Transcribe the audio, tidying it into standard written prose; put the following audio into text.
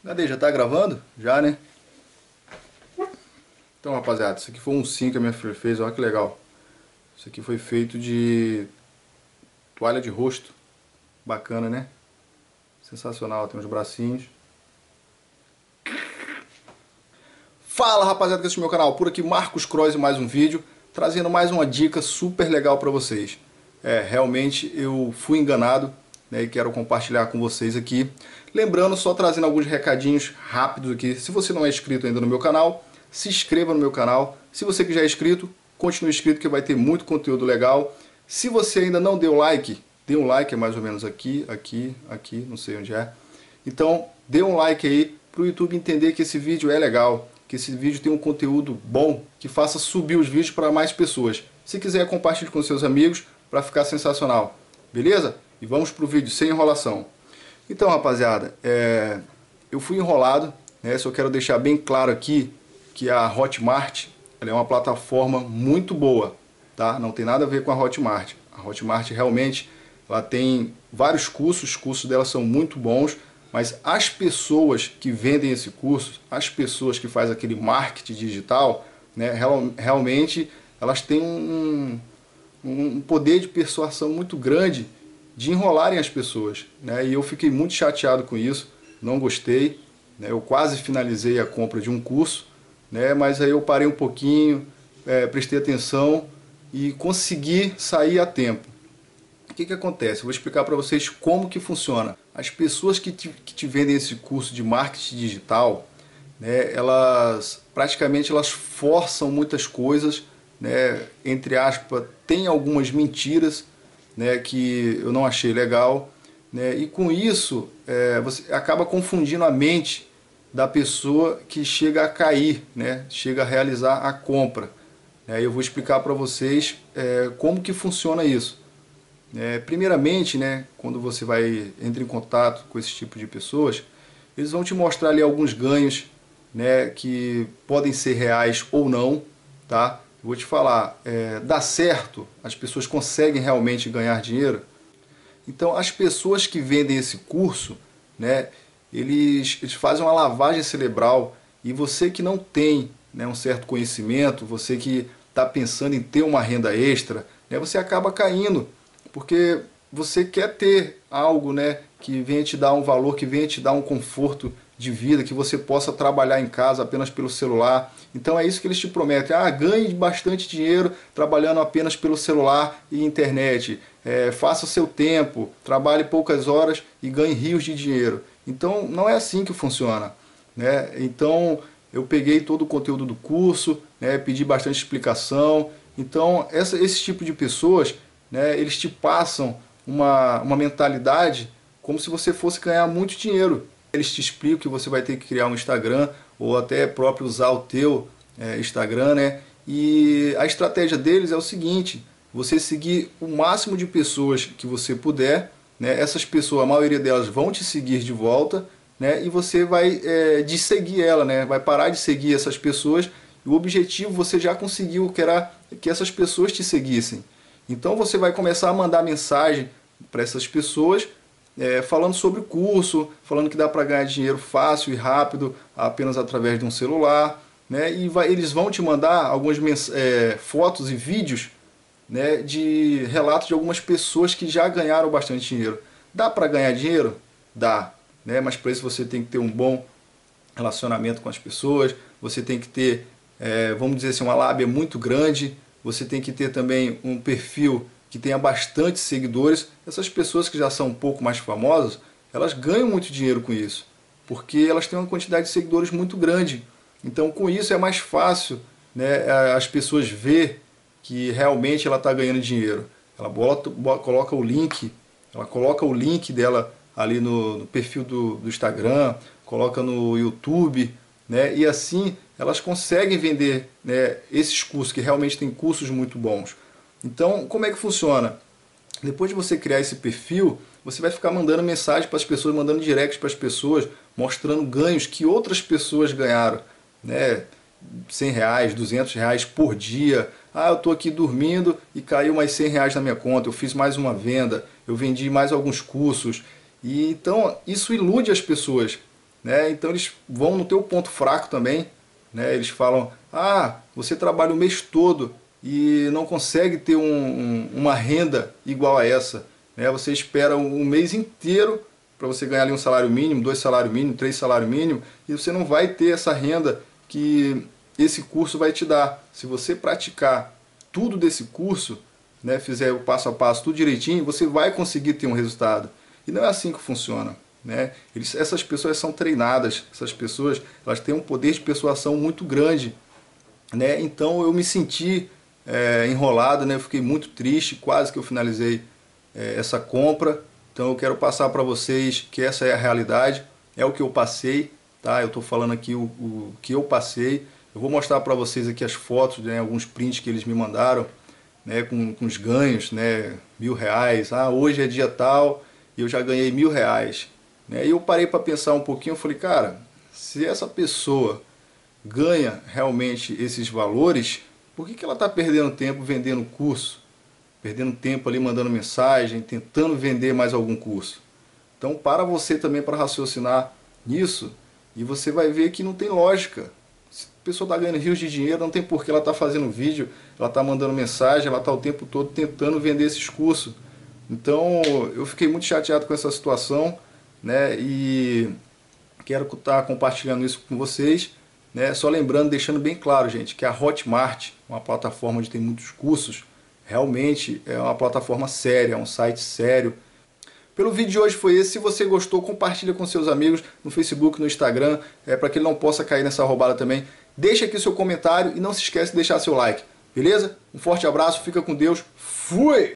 Cadê? Já tá gravando? Já, né? Então, rapaziada, isso aqui foi um sim que a minha filha fez, olha que legal. Isso aqui foi feito de toalha de rosto. Bacana, né? Sensacional, tem uns bracinhos. Fala, rapaziada, que assiste meu canal. Por aqui, Marcos Cross e mais um vídeo, trazendo mais uma dica super legal pra vocês. Realmente eu fui enganado, né, e quero compartilhar com vocês aqui. Lembrando, só trazendo alguns recadinhos rápidos aqui. Se você não é inscrito ainda no meu canal, se inscreva no meu canal. Se você que já é inscrito, continue inscrito que vai ter muito conteúdo legal. Se você ainda não deu like, dê um like, é mais ou menos aqui, não sei onde é. Então, dê um like aí para o YouTube entender que esse vídeo é legal, que esse vídeo tem um conteúdo bom, que faça subir os vídeos para mais pessoas. Se quiser, compartilhe com seus amigos para ficar sensacional. Beleza? E vamos para o vídeo sem enrolação. Então, rapaziada, eu fui enrolado, né? Só quero deixar bem claro aqui que a Hotmart ela é uma plataforma muito boa, tá? Não tem nada a ver com a Hotmart. A Hotmart realmente ela tem vários cursos, os cursos dela são muito bons, mas as pessoas que vendem esse curso, as pessoas que fazem aquele marketing digital, né, realmente elas têm um poder de persuasão muito grande de enrolarem as pessoas, né? E eu fiquei muito chateado com isso, não gostei, né? Eu quase finalizei a compra de um curso, né? Mas aí eu parei um pouquinho, prestei atenção e consegui sair a tempo. O que acontece? Eu vou explicar para vocês como que funciona. As pessoas que te vendem esse curso de marketing digital, né, elas praticamente elas forçam muitas coisas, né, entre aspas, tem algumas mentiras, né, que eu não achei legal, né, e com isso você acaba confundindo a mente da pessoa que chega a cair, né, chega a realizar a compra. Eu vou explicar para vocês como que funciona isso. Primeiramente, né, quando você entra em contato com esse tipo de pessoas, eles vão te mostrar ali alguns ganhos, né, que podem ser reais ou não, tá? Eu vou te falar, dá certo, as pessoas conseguem realmente ganhar dinheiro. Então, as pessoas que vendem esse curso, né, eles fazem uma lavagem cerebral e você que não tem, né, um certo conhecimento, você que está pensando em ter uma renda extra, né, você acaba caindo, porque você quer ter algo, né, que venha te dar um valor, que venha te dar um conforto de vida, que você possa trabalhar em casa apenas pelo celular. Então é isso que eles te prometem. Ganhe bastante dinheiro trabalhando apenas pelo celular e internet. Faça seu tempo, trabalhe poucas horas e ganhe rios de dinheiro. Então não é assim que funciona, né? Então eu peguei todo o conteúdo do curso, né, pedi bastante explicação. Então esse tipo de pessoas, né, eles te passam uma mentalidade como se você fosse ganhar muito dinheiro. Eles te explicam que você vai ter que criar um Instagram ou até próprio usar o teu Instagram, né? E a estratégia deles é o seguinte: você seguir o máximo de pessoas que você puder, né? Essas pessoas, a maioria delas vão te seguir de volta, né? E você vai seguir ela, né? Vai parar de seguir essas pessoas. E o objetivo você já conseguiu, que era que essas pessoas te seguissem. Então você vai começar a mandar mensagem para essas pessoas, falando sobre o curso, falando que dá para ganhar dinheiro fácil e rápido apenas através de um celular, né? E eles vão te mandar algumas fotos e vídeos, né, de relatos de algumas pessoas que já ganharam bastante dinheiro. Dá para ganhar dinheiro? Dá, né? Mas para isso você tem que ter um bom relacionamento com as pessoas, você tem que ter, vamos dizer assim, uma lábia muito grande, você tem que ter também um perfil que tenha bastante seguidores. Essas pessoas que já são um pouco mais famosas, elas ganham muito dinheiro com isso, porque elas têm uma quantidade de seguidores muito grande. Então com isso é mais fácil, né, as pessoas ver que realmente ela está ganhando dinheiro. Ela coloca o link, ela coloca o link dela ali no perfil do Instagram, coloca no YouTube, né, e assim elas conseguem vender, né, esses cursos, que realmente tem cursos muito bons. Então, como é que funciona? Depois de você criar esse perfil, você vai ficar mandando mensagem para as pessoas, mandando direct para as pessoas, mostrando ganhos que outras pessoas ganharam, né? R$ 100, R$ 200 por dia. Eu estou aqui dormindo e caiu mais R$ 100 na minha conta, eu fiz mais uma venda, eu vendi mais alguns cursos. E então isso ilude as pessoas. né? Então eles vão no teu ponto fraco também, né? Eles falam, ah, você trabalha o mês todo e não consegue ter uma renda igual a essa, né? Você espera um mês inteiro para você ganhar ali um salário mínimo, 2 salários mínimos, 3 salários mínimos, e você não vai ter essa renda que esse curso vai te dar. Se você praticar tudo desse curso, né, fizer o passo a passo tudo direitinho, você vai conseguir ter um resultado. E não é assim que funciona, né? Essas pessoas são treinadas, essas pessoas elas têm um poder de persuasão muito grande, né? Então eu me senti enrolado, né? Eu fiquei muito triste, quase que eu finalizei essa compra. Então eu quero passar para vocês que essa é a realidade, é o que eu passei, tá? Eu estou falando aqui o que eu passei. Eu vou mostrar para vocês aqui as fotos, né? Alguns prints que eles me mandaram, né? Com os ganhos, né? R$ 1.000. Ah, hoje é dia tal e eu já ganhei R$ 1.000. Né? E eu parei para pensar um pouquinho, eu falei, cara, se essa pessoa ganha realmente esses valores, por que ela está perdendo tempo vendendo curso? Perdendo tempo ali mandando mensagem, tentando vender mais algum curso? Então para você também para raciocinar nisso e você vai ver que não tem lógica. Se a pessoa está ganhando rios de dinheiro, não tem por que ela está fazendo vídeo, ela está mandando mensagem, ela está o tempo todo tentando vender esses cursos. Então eu fiquei muito chateado com essa situação, né? E quero estar compartilhando isso com vocês, né? Só lembrando, deixando bem claro, gente, que a Hotmart, uma plataforma onde tem muitos cursos, realmente é uma plataforma séria, é um site sério. Pelo vídeo de hoje foi esse. Se você gostou, compartilha com seus amigos no Facebook, no Instagram, para que ele não possa cair nessa roubada também. Deixa aqui o seu comentário e não se esquece de deixar seu like, beleza? Um forte abraço, fica com Deus, fui!